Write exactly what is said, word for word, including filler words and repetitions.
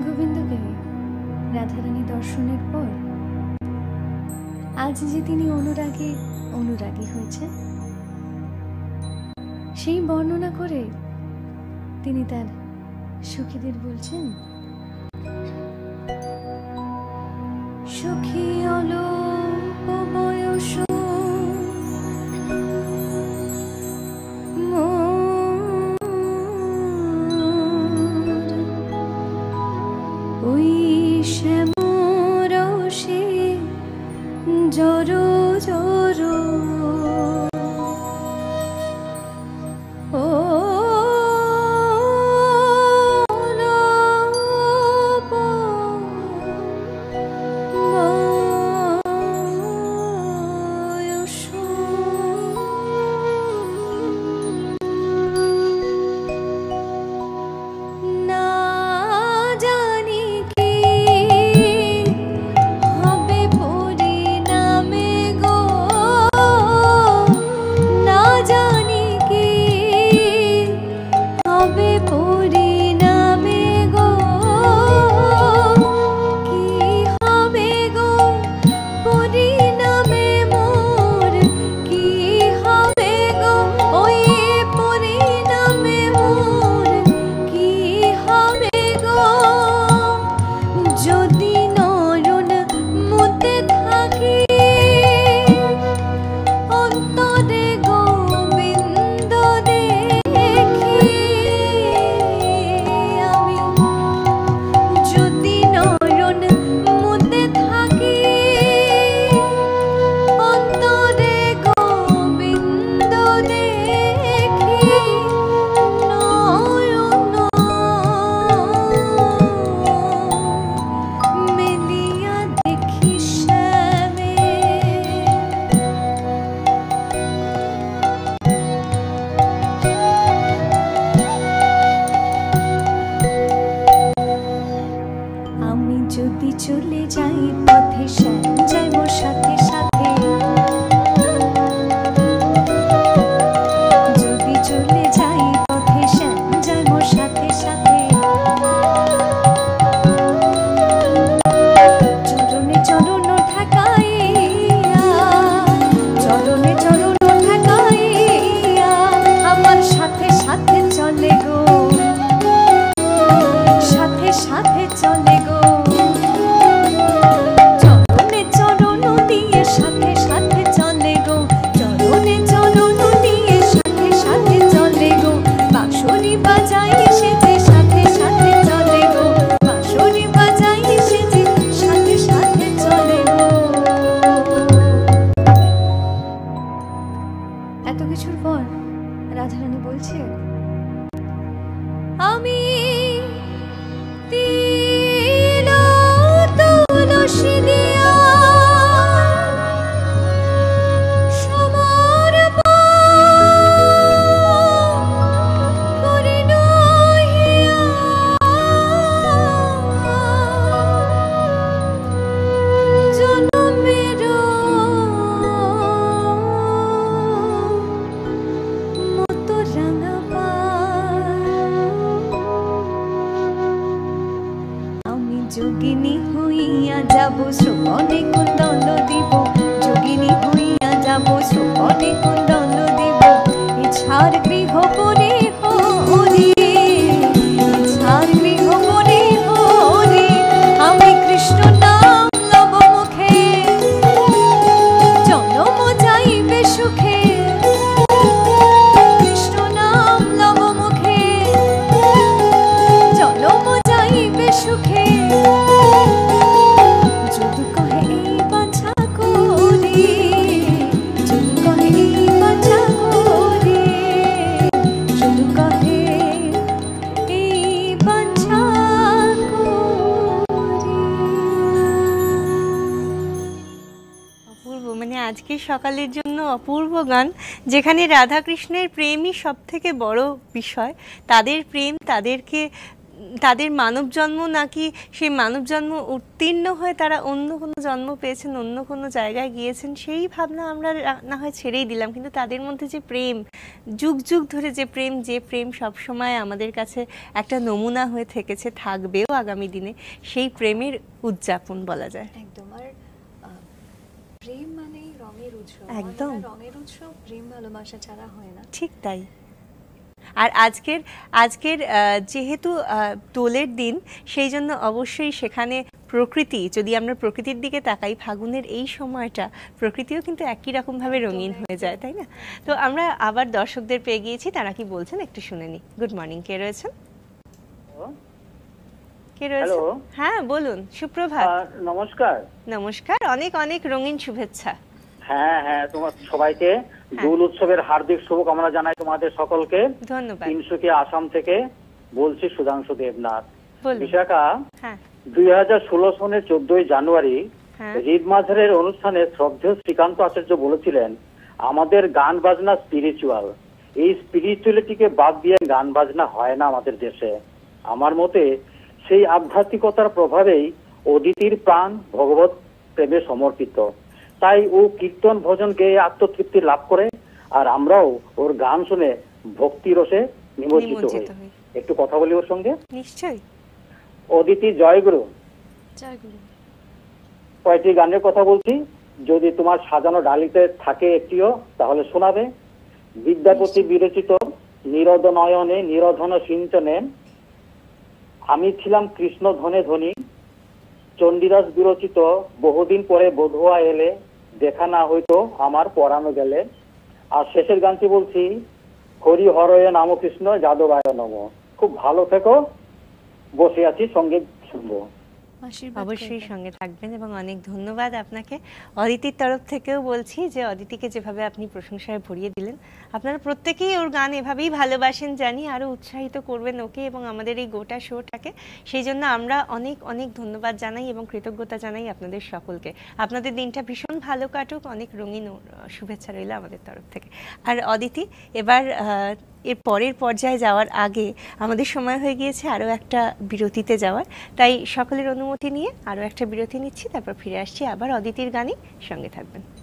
গোবিন্দকে রাধারানী দর্শনের পর আজ যে তিনি অনুরাগী অনুরাগী হয়েছে সেই বর্ণনা করে তিনি তার সখীদের বলছেন, সখী অল্প বয়স ওই শ্যামরসে জড়ো জড়ো ও সকালের জন্য অপূর্ব গান, যেখানে রাধা কৃষ্ণের প্রেমই সব থেকে বড় বিষয়। তাদের প্রেম, তাদেরকে তাদের মানব জন্ম নাকি সেই মানব জন্ম উত্তীর্ণ হয়ে তারা অন্য কোনো জন্ম পেয়েছেন, অন্য কোনো জায়গায় গিয়েছেন, সেই ভাবনা আমরা না হয় ছেড়েই দিলাম, কিন্তু তাদের মধ্যে যে প্রেম, যুগ যুগ ধরে যে প্রেম, যে প্রেম সবসময় আমাদের কাছে একটা নমুনা হয়ে থেকেছে, থাকবেও আগামী দিনে, সেই প্রেমের উদযাপন বলা যায়। একদম। আর প্রেম মানে রঙের উৎসব, একদম রঙের উৎসব, প্রেম ভালোবাসা ছাড়া হয় না। ঠিক তাই। আর আজকের আজকের যেহেতু দোলের দিন, সেই জন্য অবশ্যই সেখানে প্রকৃতি, যদি আমরা প্রকৃতির দিকে তাকাই, ফাগুনের এই সময়টা প্রকৃতিও কিন্তু একই রকমভাবে রঙিন হয়ে যায়, তাই না? তো আমরা আবার দর্শকদের পেয়ে গিয়েছি, তারা কি বলছেন একটু শুনে নি। গুড মর্নিং, কে রয়েছেন? কে রয়েছেন? হ্যাঁ বলুন। সুপ্রভাত। নমস্কার। নমস্কার, অনেক অনেক রঙিন শুভেচ্ছা। হ্যাঁ হ্যাঁ, তোমার সবাইকে দোল উৎসবের হার্দিক শুভকামনা জানাই তোমাদের সকলকে। ধন্যবাদ। তিনসুকিয়া আসাম থেকে বলছি সুধাংশু দেবনাথ। বিশাখা, হ্যাঁ, দুই হাজার ষোলো সনের চোদ্দই জানুয়ারি ঈদ মাঝারের অনুষ্ঠানে শ্রদ্ধেয় শ্রীকান্ত আচার্য বলেছিলেন, আমাদের গান বাজনা স্পিরিচুয়াল, এই স্পিরিচুয়ালিটিকে বাদ দিয়ে গান বাজনা হয় না আমাদের দেশে। আমার মতে সেই আধ্যাত্মিকতার প্রভাবেই অদিতির প্রাণ ভগবত প্রেমে সমর্পিত, তাই ও কীর্তন ভজন গেয়ে আত্মতৃপ্তি লাভ করে, আর আমরাও ওর গান শুনে ভক্তি রসে নিমজ্জিত হই। একটু কথা বলি ওর সঙ্গে। নিশ্চয়ই। অদিতি, জয়গুরু। জয়গুরু। কয়টি গানের কথা বলছি, যদি তোমার সাজানো ডালিতে থাকে একটিও তাহলে শোনাবে। বিদ্যাপতি বিরচিত নিরদ নয়নে নিরধন সিঞ্চনে, আমি ছিলাম কৃষ্ণ ধনে ধনী, চণ্ডীদাস বিরচিত বহুদিন পরে বধুয়া এলে, দেখা না হইতো আমার পরানো গেলে। আর শেষের গানটি বলছি, হরি হরয়ে নাম কৃষ্ণ যাদবায় নম। খুব ভালো থেকো, বসে আছি, সঙ্গে শুনবো। অবশ্যই সঙ্গে থাকবেন এবং অনেক ধন্যবাদ আপনাকে। অদিতির তরফ থেকেও বলছি যে অদিতিকে যেভাবে আপনি প্রশংসায় ভরিয়ে দিলেন, আপনারা প্রত্যেকেই ওর গান এভাবেই ভালোবাসেন জানি, আরও উৎসাহিত করবেন ওকে এবং আমাদের এই গোটা শোটাকে। সেই জন্য আমরা অনেক অনেক ধন্যবাদ জানাই এবং কৃতজ্ঞতা জানাই আপনাদের সকলকে। আপনাদের দিনটা ভীষণ ভালো কাটুক, অনেক রঙিন শুভেচ্ছা রইল আমাদের তরফ থেকে। আর অদিতি, এবার এর পরের পর্যায়ে যাওয়ার আগে আমাদের সময় হয়ে গিয়েছে আরও একটা বিরতিতে যাওয়ার, তাই সকলের অনুমতি নিয়ে আরও একটা বিরতি নিচ্ছি, তারপর ফিরে আসছি আবার অদিতির গানে। সঙ্গে থাকবেন।